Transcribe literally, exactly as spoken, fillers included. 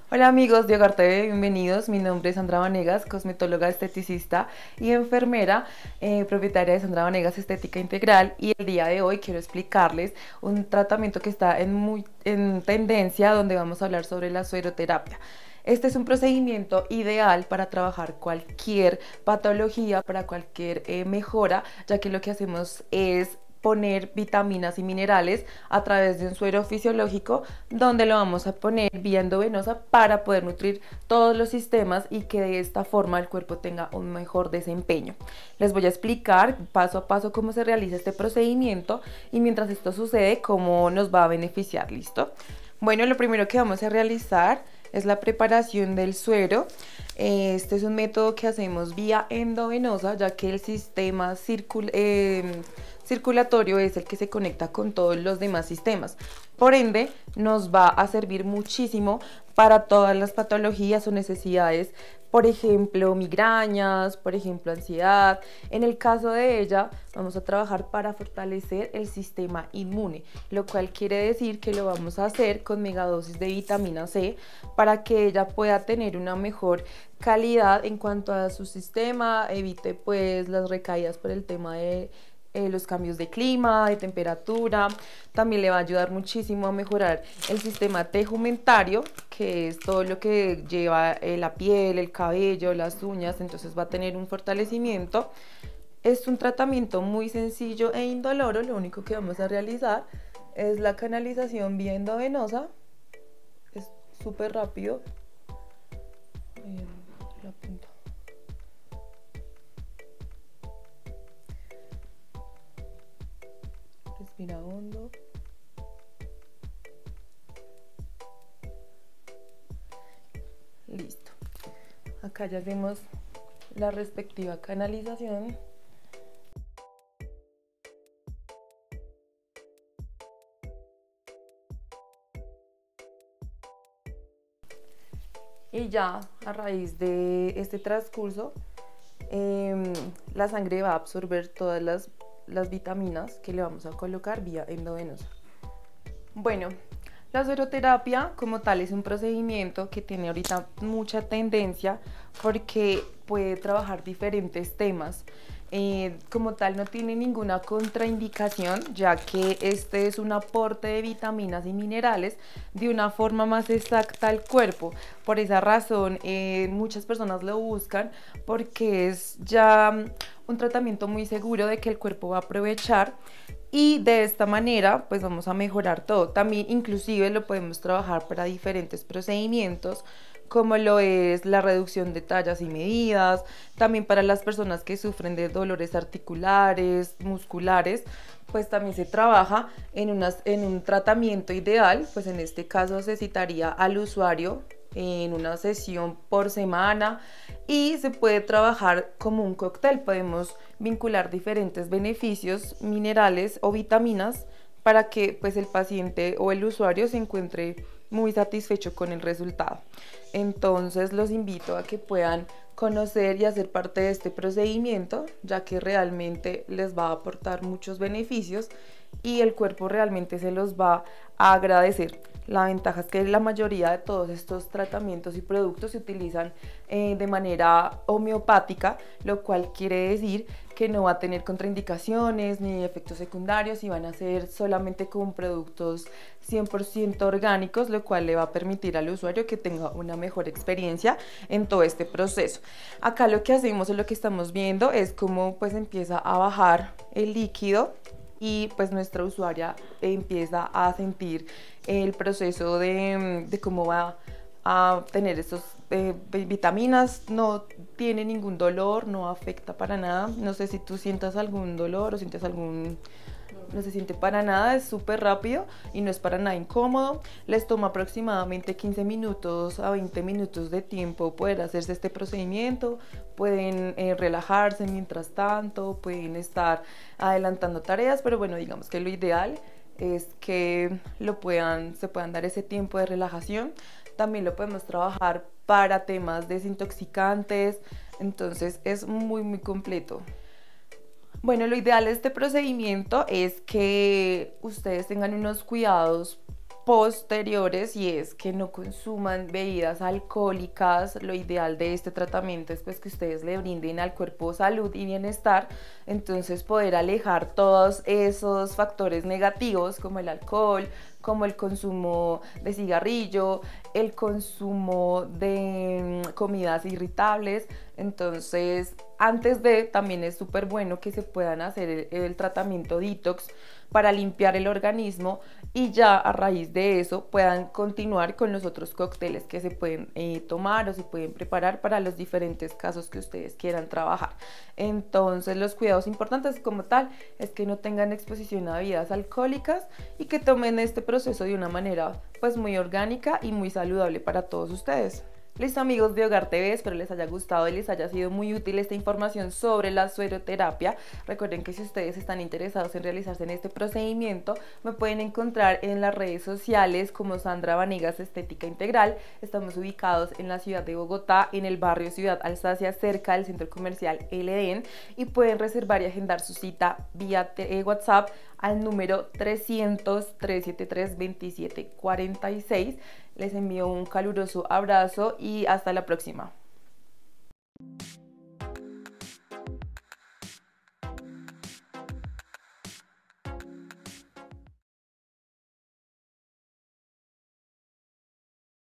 Hola amigos de Hogar T V, bienvenidos. Mi nombre es Sandra Vanegas, cosmetóloga, esteticista y enfermera, eh, propietaria de Sandra Vanegas Estética Integral. Y el día de hoy quiero explicarles un tratamiento que está en, muy, en tendencia, donde vamos a hablar sobre la sueroterapia. Este es un procedimiento ideal para trabajar cualquier patología, para cualquier eh, mejora, ya que lo que hacemos es poner vitaminas y minerales a través de un suero fisiológico, donde lo vamos a poner vía endovenosa para poder nutrir todos los sistemas y que de esta forma el cuerpo tenga un mejor desempeño. Les voy a explicar paso a paso cómo se realiza este procedimiento y mientras esto sucede cómo nos va a beneficiar. ¿Listo? Bueno, lo primero que vamos a realizar es la preparación del suero. Este es un método que hacemos vía endovenosa, ya que el sistema circul eh, circulatorio es el que se conecta con todos los demás sistemas. Por ende, nos va a servir muchísimo para todas las patologías o necesidades, por ejemplo, migrañas, por ejemplo, ansiedad. En el caso de ella, vamos a trabajar para fortalecer el sistema inmune, lo cual quiere decir que lo vamos a hacer con megadosis de vitamina C para que ella pueda tener una mejor calidad en cuanto a su sistema, evite pues las recaídas por el tema de Eh, los cambios de clima, de temperatura. También le va a ayudar muchísimo a mejorar el sistema tegumentario, que es todo lo que lleva eh, la piel, el cabello, las uñas, entonces va a tener un fortalecimiento. Es un tratamiento muy sencillo e indoloro. Lo único que vamos a realizar es la canalización vía endovenosa. Es súper rápido. Eh, la punta. Respira hondo. Listo. Acá ya hacemos la respectiva canalización. Y ya a raíz de este transcurso, eh, la sangre va a absorber todas las, las vitaminas que le vamos a colocar vía endovenosa. Bueno, la sueroterapia como tal es un procedimiento que tiene ahorita mucha tendencia porque puede trabajar diferentes temas. Eh, como tal no tiene ninguna contraindicación, ya que este es un aporte de vitaminas y minerales de una forma más exacta al cuerpo. Por esa razón eh, muchas personas lo buscan porque es ya un tratamiento muy seguro de que el cuerpo va a aprovechar. Y de esta manera pues vamos a mejorar todo. También inclusive lo podemos trabajar para diferentes procedimientos, como lo es la reducción de tallas y medidas, también para las personas que sufren de dolores articulares, musculares, pues también se trabaja en, unas, en un tratamiento ideal. Pues en este caso se citaría al usuario en una sesión por semana y se puede trabajar como un cóctel. Podemos vincular diferentes beneficios minerales o vitaminas para que pues el paciente o el usuario se encuentre muy satisfecho con el resultado. Entonces los invito a que puedan conocer y hacer parte de este procedimiento, ya que realmente les va a aportar muchos beneficios y el cuerpo realmente se los va a agradecer. La ventaja es que la mayoría de todos estos tratamientos y productos se utilizan eh, de manera homeopática, lo cual quiere decir que no va a tener contraindicaciones ni efectos secundarios y van a ser solamente con productos cien por ciento orgánicos, lo cual le va a permitir al usuario que tenga una mejor experiencia en todo este proceso. Acá lo que hacemos o lo que estamos viendo es cómo pues empieza a bajar el líquido y pues nuestra usuaria empieza a sentir el proceso de, de cómo va a tener estos eh, vitaminas. No tiene ningún dolor, no afecta para nada. No sé si tú sientas algún dolor o sientes algún... No se siente para nada, es súper rápido y no es para nada incómodo. Les toma aproximadamente quince minutos a veinte minutos de tiempo poder hacerse este procedimiento. Pueden eh, relajarse mientras tanto, pueden estar adelantando tareas, pero bueno, digamos que lo ideal es que lo puedan, se puedan dar ese tiempo de relajación. También lo podemos trabajar para temas desintoxicantes, entonces es muy muy completo. Bueno, lo ideal de este procedimiento es que ustedes tengan unos cuidados posteriores, y es que no consuman bebidas alcohólicas. Lo ideal de este tratamiento es pues que ustedes le brinden al cuerpo salud y bienestar, entonces poder alejar todos esos factores negativos como el alcohol, como el consumo de cigarrillo, el consumo de mm, comidas irritables. Entonces, antes de, también es súper bueno que se puedan hacer el, el tratamiento detox para limpiar el organismo, y ya a raíz de eso puedan continuar con los otros cócteles que se pueden eh, tomar o se pueden preparar para los diferentes casos que ustedes quieran trabajar. Entonces, los cuidados importantes como tal es que no tengan exposición a bebidas alcohólicas y que tomen este proceso de una manera pues muy orgánica y muy saludable para todos ustedes. Listo, amigos de Hogar T V, espero les haya gustado y les haya sido muy útil esta información sobre la sueroterapia. Recuerden que si ustedes están interesados en realizarse en este procedimiento, me pueden encontrar en las redes sociales como Sandra Vanegas Estética Integral. Estamos ubicados en la ciudad de Bogotá, en el barrio Ciudad Alsacia, cerca del centro comercial El Edén, y pueden reservar y agendar su cita vía WhatsApp al número trescientos, trescientos setenta y tres, veintisiete cuarenta y seis. Les envío un caluroso abrazo y hasta la próxima.